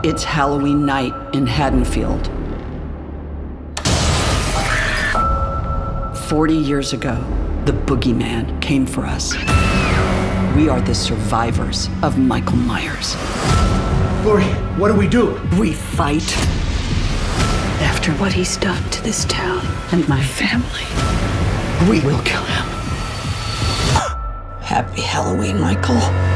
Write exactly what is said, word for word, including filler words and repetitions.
It's Halloween night in Haddonfield. Forty years ago, the boogeyman came for us. We are the survivors of Michael Myers. Lori, what do we do? We fight. After what he's done to this town and my family, We will kill him. happy Halloween, Michael.